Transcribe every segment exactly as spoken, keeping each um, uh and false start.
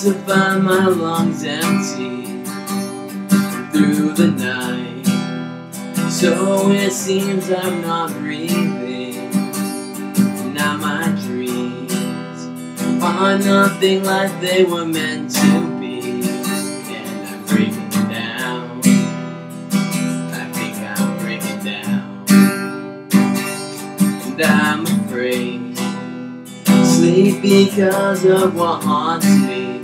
to find my lungs empty through the night. So it seems I'm not breathing. Now my dreams are nothing like they were meant to be. And I'm breaking down. I think I'm breaking down. And I'm afraid sleep because of what haunts me,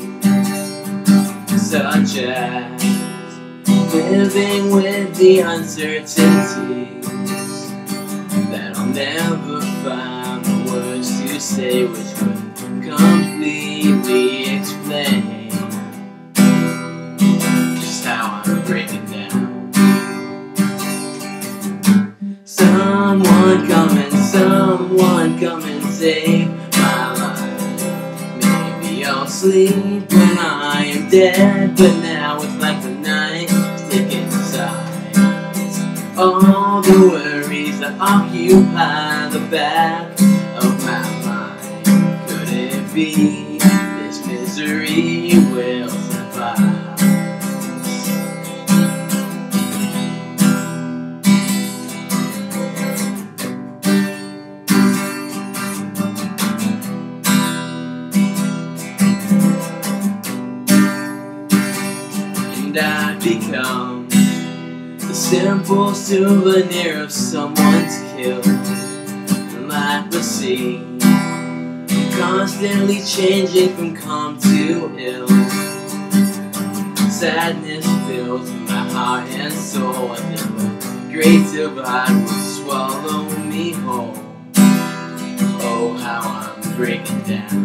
such as living with the uncertainties that I'll never find the words to say which would completely explain just how I'm breaking down. Someone come and someone come and save my life. Maybe I'll sleep when I am dead, but now it's like the night sticking inside. All the worries that occupy the back of my mind. Could it be this misery will survive? And I've become the simple souvenir of someone's kill. Like the sea, constantly changing from calm to ill. Sadness fills my heart and soul, and then the great divide will swallow me whole. Oh, how I'm breaking down.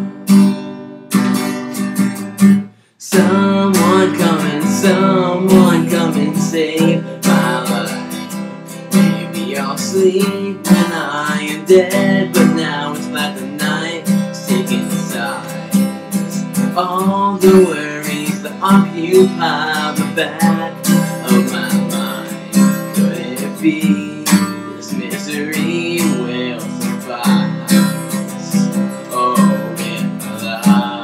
Someone come and someone come and save my life. Maybe I'll sleep when I am dead, but now it's like the night sticking inside. All the worries that occupy the back of my mind. Could it be this misery will suffice? Oh, in my life.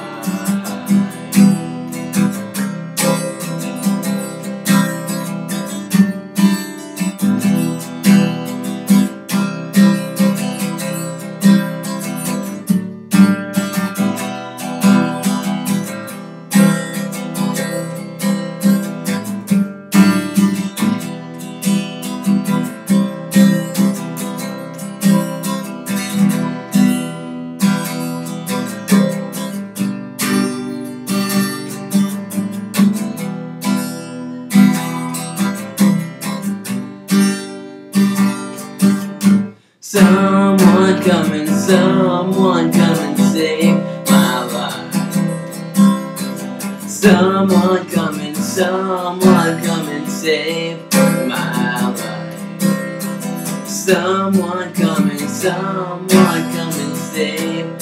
Someone come and someone come and save my life. Someone come and someone come and save my life. Someone come and someone come and save